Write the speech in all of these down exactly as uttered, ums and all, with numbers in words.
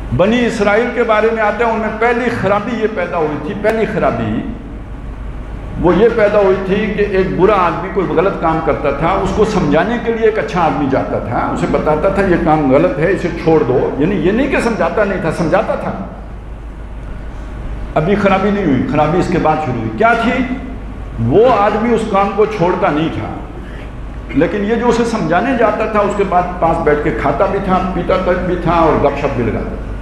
بنی اسرائیل کے بارے میں آتے ہیں، ان میں پہلی خرابی یہ پیدا ہوئی تھی، پہلی خرابی وہ یہ پیدا ہوئی تھی کہ ایک برا آدمی کوئی غلط کام کرتا تھا، اس کو سمجھانے کے لیے ایک اچھا آدمی جاتا تھا، اسے بتاتا تھا یہ کام غلط ہے، اسے چھوڑ دو، یعنی یہ نہیں کہ سمجھاتا نہیں تھا، سمجھاتا تھا۔ ابھی خرابی نہیں ہوئی، خرابی اس کے بعد شروع ہوئی۔ کیا تھی؟ وہ آدمی اس کام کو چھوڑتا نہیں تھا، لیکن یہ جو اسے سمجھانے جاتا تھا اس کے بعد پاس بیٹھ کے کھاتا بھی تھا، پیتا بھی تھا اور گپ شپ بھی لگاتا تھا۔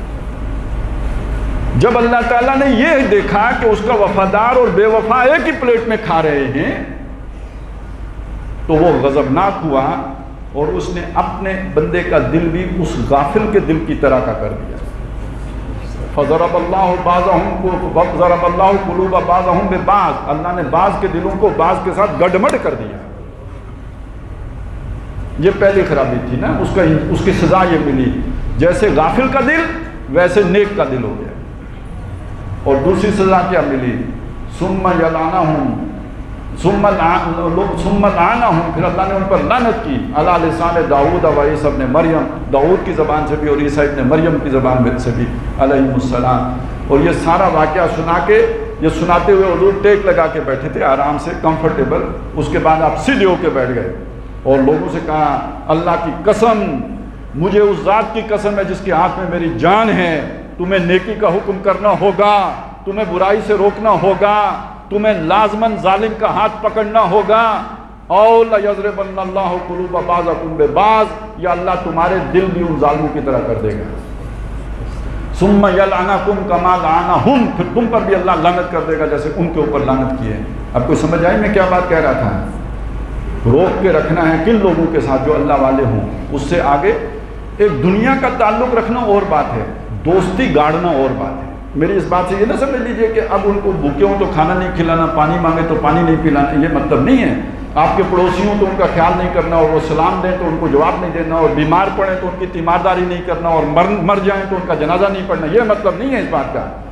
جب اللہ تعالیٰ نے یہ دیکھا کہ اس کا وفادار اور بے وفا ایک ہی پلیٹ میں کھا رہے ہیں تو وہ غضبناک ہوا اور اس نے اپنے بندے کا دل بھی اس غافل کے دل کی طرح کا کر دیا۔ فضرب اللہ بعضهم کو ضرب اللہ قلوب بعضهم ببعض، اللہ نے بعض کے دلوں کو بعض کے ساتھ گڈمڈ کر دیا۔ یہ پہلی خرابی تھی نا، اس کا اس کی سزا یہ ملی، جیسے غافل کا دل ویسے نیک کا دل ہو گیا۔ اور دوسری سزا کیا ملی؟ ثم یلعنہم ثم لعنہم، پھر اللہ نے ان پر لعنت کی، علی لسان داؤد و عیسی ابن مریم، داؤد کی زبان سے بھی اور عیسی ابن مریم کی زبان سے بھی علیہم السلام۔ اور یہ سارا واقعہ سنا کے، یہ سناتے ہوئے حضور ٹیک لگا کے بیٹھے تھے آرام سے، کمفرٹیبل۔ اس کے بعد آپ سیدھے ہو کے بیٹھ گئے اور لوگوں سے کہا اللہ کی قسم، مجھے اس ذات کی قسم ہے جس کے ہاتھ میں میری جان ہے، تمہیں نیکی کا حکم کرنا ہوگا، تمہیں برائی سے روکنا ہوگا، تمہیں لازماً ظالم کا ہاتھ پکڑنا ہوگا۔ او لَيَضْرِبَنَّ اللَّهُ قُلُوبَ بَعْضِكُمْ بِبَعْضٍ، یا اللہ تمہارے دل بھی ان ظالموں کی طرح کر دے گا۔ ثُمَّ يَلْعَنَكُمْ كَمَا لَعَنَهُمْ، پھر تم پر بھی اللہ لعنت کر دے گا جیسے ان کے اوپر لعنت کی ہے۔ اب کوئی سمجھ آئی میں کیا بات کہہ رہا تھا؟ روک کے رکھنا ہے کن لوگوں کے ساتھ جو اللہ والے ہوں، اس سے آگے ایک دنیا کا تعلق رکھنا اور بات ہے، دوستی گاڑنا اور بات ہے۔ میری اس بات سے یہ نہ سمجھ لیجئے کہ اب ان کو بھوکے ہوں تو کھانا نہیں کھلانا، پانی مانگے تو پانی نہیں پلانا، یہ مطلب نہیں ہے۔ آپ کے پڑوسی ہوں تو ان کا خیال نہیں کرنا، اور وہ سلام دیں تو ان کو جواب نہیں دینا، اور بیمار پڑیں تو ان کی تیمارداری نہیں کرنا، اور مر مر جائیں تو ان کا جنازہ نہیں پڑھنا، یہ مطلب نہیں ہے اس بات کا۔